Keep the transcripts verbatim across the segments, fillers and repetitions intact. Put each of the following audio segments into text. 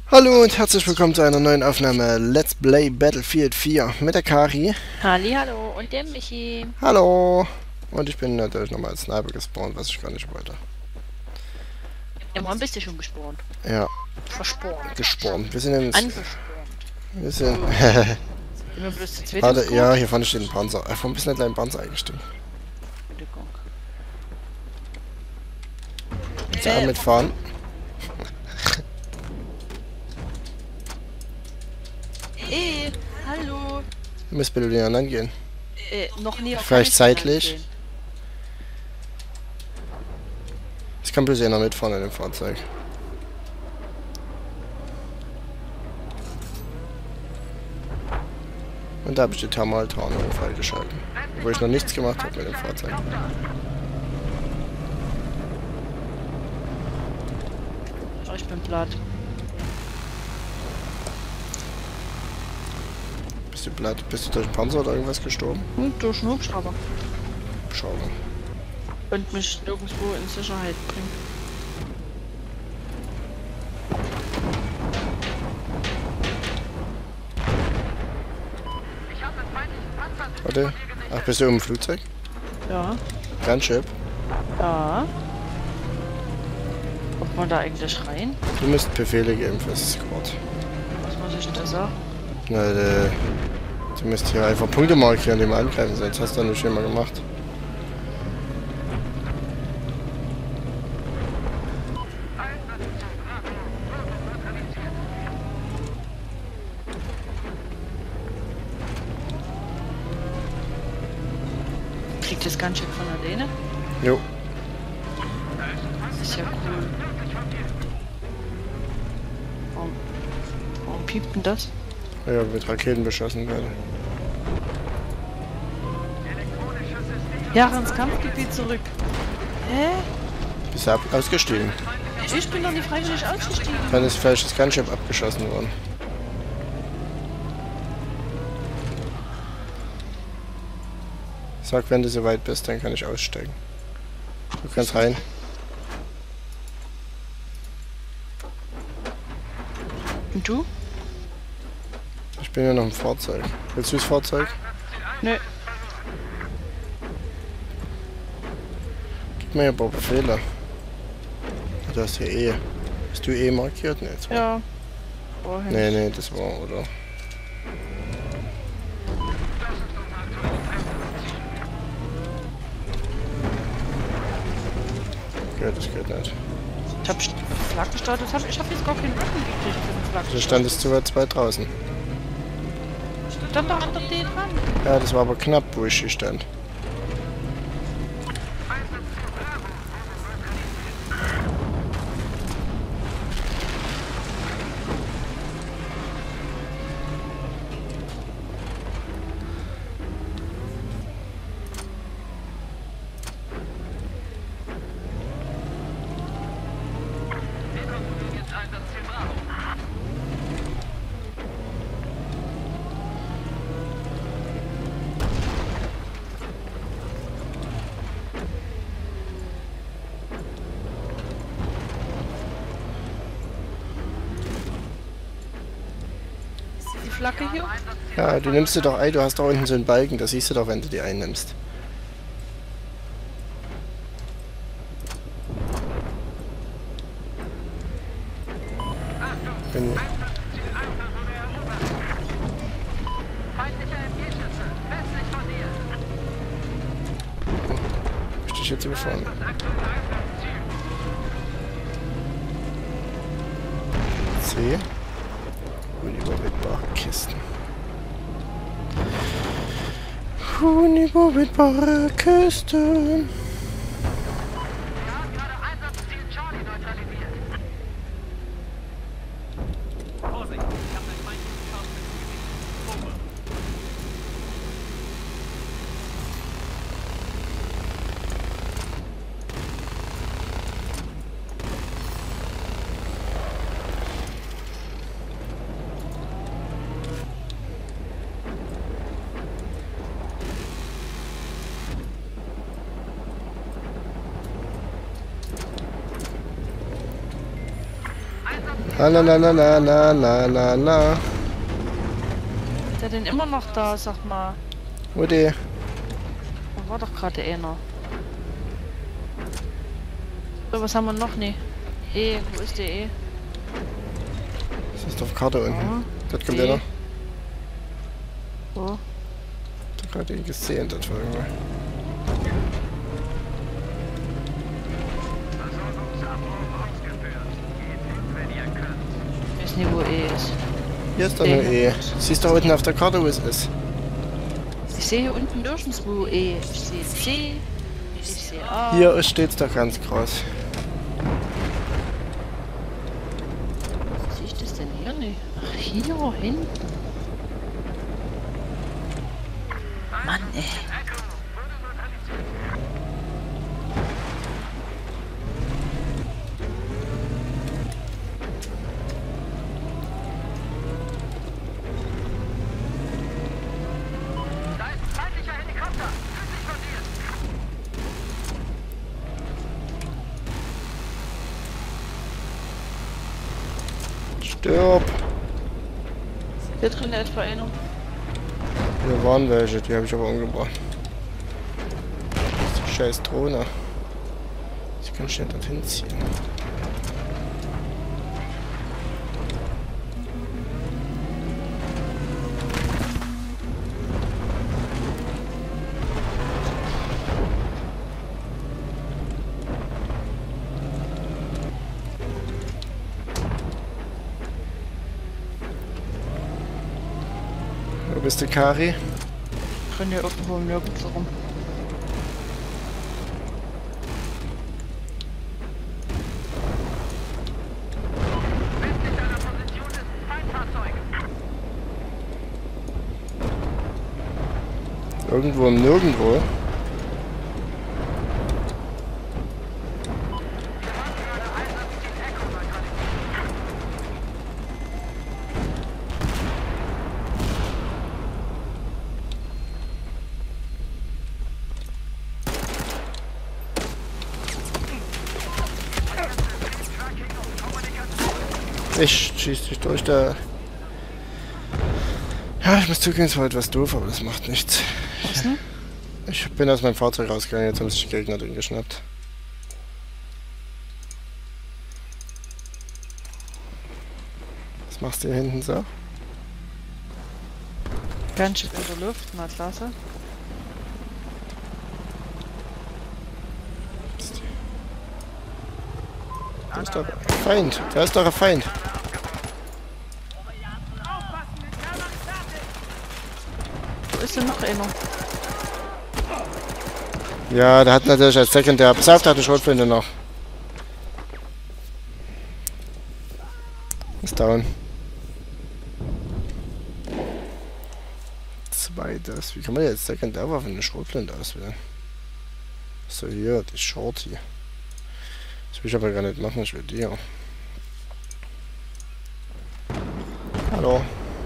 Hallo und herzlich willkommen zu einer neuen Aufnahme Let's Play Battlefield vier mit der Kari. Hallihallo und der Michi. Hallo! Und ich bin natürlich nochmal als Sniper gespawnt, was ich gar nicht wollte. Ja, wann bist du schon gespawnt? Ja, Verspornt. gespawnt. Wir sind jetzt... Angespawnt. Wir sind... Immer bloß zu zweit. Warte, ja, hier vorne steht ein Panzer. Äh, warum bist du nicht gleich ein Panzer eingestiegen? Entschuldigung. Willst du auch mitfahren? Ey, hallo. Du musst bitte den anderen gehen. Äh, noch nie auf Vielleicht Kanal seitlich? gesehen. Ich kann bloß einer mitfahren in dem Fahrzeug. Und da habe ich die Thermaltarnung freigeschalten. Wo ich noch nichts gemacht habe mit dem Fahrzeug. Oh, ich bin platt. Bist du platt? Bist du durch den Panzer oder irgendwas gestorben? Hm, durch einen Hubschrauber. Schau mal. Und mich nirgendwo in Sicherheit bringt. Warte. Ach, bist du im Flugzeug? Ja. Gunship. Ja. Kommt man da eigentlich rein? Du musst Befehle geben fürs Squad. Was muss ich denn da sagen? Na, de, du musst hier einfach Punkte markieren, die wir angreifen, sonst hast du das nicht schon mal gemacht. Kriegt das ganz schön von alleine? Jo. Das ist ja cool. Warum, warum piept denn das? Ja, mit Raketen beschossen werden. Ja, ins Kampfgebiet zurück. Hä? Bist du ab ausgestiegen? Ich bin doch nicht freiwillig ausgestiegen. Dann ist vielleicht das Gunship abgeschossen worden. Sag, wenn du so weit bist, dann kann ich aussteigen. Du kannst rein. Und du? Ich bin ja noch im Fahrzeug. Willst du das Fahrzeug? Nö. Gib mir ja ein paar Befehle. Du hast hier E. Hast du E markiert? Nee, das war... Ja. Vorhin. Nee, nee, das war, oder? Okay, das geht nicht. Ich hab Flak gestartet. Hab, ich hab jetzt gar keinen Rücken gekriegt für den Flak. Da stand es zu weit weit draußen. Stand doch an der D dran. Ja, das war aber knapp, wo ich hier stand. Die Flagge hier? Ja, du nimmst dir doch ein, du hast da unten so einen Balken, das siehst du doch, wenn du die einnimmst. Wenn ich dich jetzt überfahren. C. Unüberwindbare Kisten. Unüberwindbare Kisten. Na, na, na, na, na, na, na, na, na. Ist der denn immer noch da, sag mal? Wo die? Da war doch gerade einer. So, was haben wir noch? Nee. E, wo ist der E? Das ist auf Karte unten. Ja. Dort kommt E. der noch. Wo? Ich hab gerade ihn gesehen, dort war irgendwo. Ich weiß nicht, wo E ist. Hier ist doch nur E. Siehst du unten auf der Karte, wo es ist? Ich sehe hier unten nirgendwo E. Ich sehe C. Ich sehe A. Hier steht es doch ganz groß. Sehe ich das denn hier nicht? Ach, hier hinten. Mann, ey. Stirb! Hier drin etwa einer. Hier waren welche, die habe ich aber umgebracht. Das ist die scheiß Drohne. Ich kann schnell dorthin ziehen. Wo bist du, Kari? Ich renne hier irgendwo nirgends rum. Irgendwo im Nirgendwo. Ich schieß dich durch da. Ja, ich muss zugeben, es war etwas doof, aber das macht nichts. Was denn? Ich bin aus meinem Fahrzeug rausgegangen, jetzt haben sich die Gegner drin geschnappt. Was machst du hier hinten so? Ganz schön in der Luft, mal klasse. Da ist doch ein Feind. Da ist doch ein Feind. Wo ist denn noch einer? Ja, der hat natürlich als Sekundär. Pass auf, der hat eine Schrotflinte noch. Ist down. Zweites. Wie kann man jetzt Sekundärwaffe eine Schrotflinte auswählen? So, hier, die Shorty. Das will ich aber gar nicht machen, ich will die. Hallo.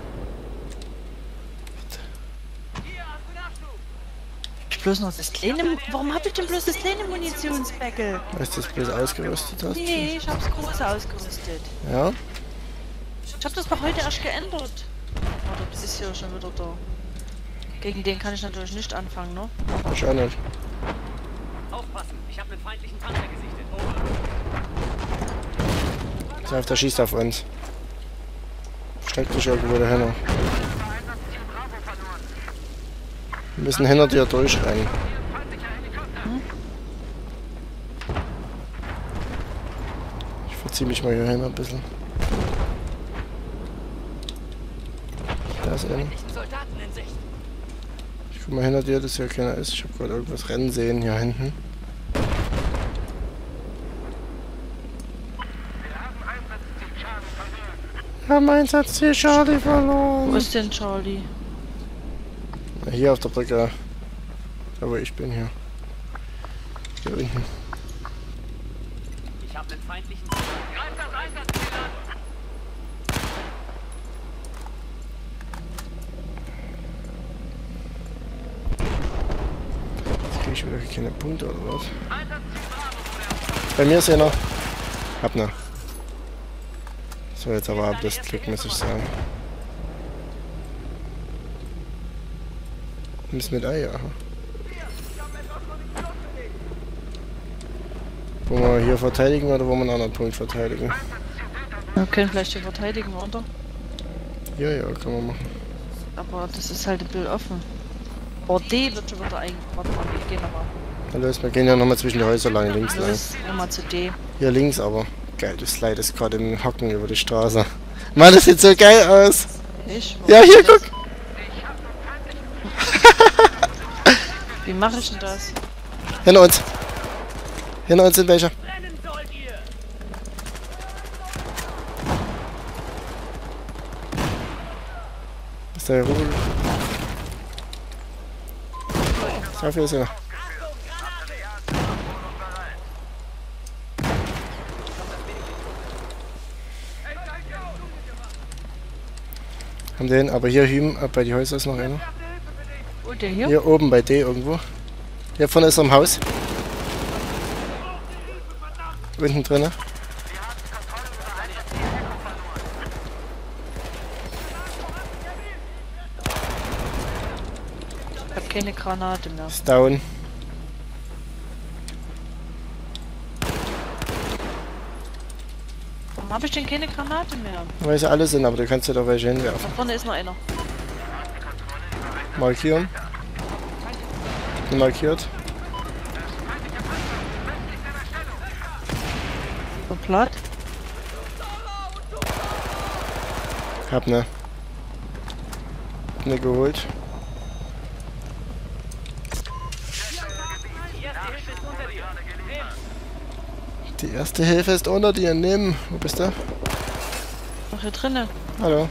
Ich bloß noch das kleine. Warum hab ich denn bloß das kleine Munitionsbeckel? Weil du das bloß ausgerüstet hast? Nee, ich hab's große ausgerüstet. Ja? Ich hab das doch heute erst geändert. Oh, das ist ja schon wieder da. Gegen den kann ich natürlich nicht anfangen, ne? Ich auch nicht. Aufpassen, ich habe einen feindlichen Panzer gesichtet. Pass auf, der schießt auf uns. Steck dich irgendwo dahin. Wir müssen hinter dir durchrennen. Ich verziehe mich mal hier hin ein bisschen. Da ist einer. Soldaten in Sicht. Ich guck mal hinter dir, dass hier keiner ist. Ich habe gerade irgendwas rennen sehen hier hinten. Wir haben Einsatzziel Charlie verloren. Wo ist denn Charlie? Na, hier auf der Brücke. Da wo ich bin hier. Hier unten. Ich habe einen feindlichen Panzer. Greift das Einsatzziel an! Jetzt krieg ich wieder keine Punkte oder was? Bei mir ist einer. Hab ne. So, jetzt aber ab das Glück, muss ich sagen. Nimm's mit Ei, ja. Wollen wir hier verteidigen oder wollen wir einen anderen Punkt verteidigen? Wir können vielleicht hier verteidigen, oder? Ja, ja, kann man machen. Aber das ist halt ein Bild offen. Oh, D wird schon wieder eingebaut. Warte mal, wir gehen nochmal. Hallo, wir gehen ja nochmal zwischen die Häuser lang, links lang. Los, nochmal zu D. Hier links aber. Geil, das Slide ist gerade im Hocken über die Straße. Mann, das sieht so geil aus. Ich? Ja, hier, guck. Wie mache ich denn das? Hinter uns. Hinter uns sind welche. Rennen sollt ihr! Ist der Rubel? So viel ist er noch. Haben den, aber hier hüben, bei die Häuser ist noch einer. Wo, der hier? Hier oben bei D irgendwo. Hier vorne ist er im Haus. Unten drinne. Ich hab keine Granate mehr. Ist down. Warum habe ich denn keine Granate mehr? Weil sie alle sind, aber du kannst ja doch welche hinwerfen. Da vorne ist noch einer. Markieren. Markiert. So platt. Hab ne. Hab ne geholt. Die erste Hilfe ist unter dir. Die erste Hilfe ist unter dir. Nimm. Nimm. Wo bist du? Noch hier drinnen. Hallo.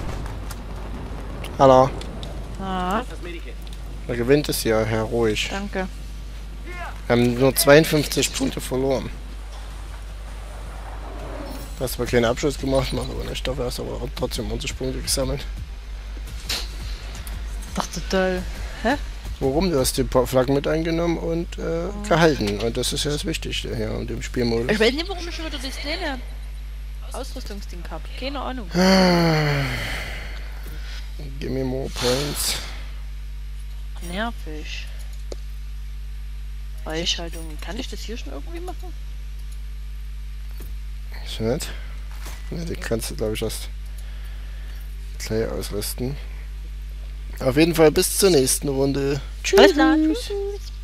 Hallo. Ah, Das Medikit. Er gewinnt es ja heroisch. danke. Wir haben nur zweiundfünfzig Punkte verloren. Du hast zwar keinen Abschluss gemacht, macht aber nicht. Dafür hast du aber trotzdem unsere Punkte gesammelt. Ach, total. Hä? Warum? Du hast die Flaggen mit eingenommen und äh, gehalten. Und das ist ja das Wichtigste hier in dem Spielmodus. Ich weiß nicht, warum ich schon wieder das kleine Ausrüstungsding hab. Keine Ahnung. Give me more points. Nervig. Freischaltung. Kann ich das hier schon irgendwie machen? Ist nicht? Ne, die kannst du, glaube ich, erst gleich ausrüsten. Auf jeden Fall bis zur nächsten Runde. Tschüss. Alles klar. Tschüss.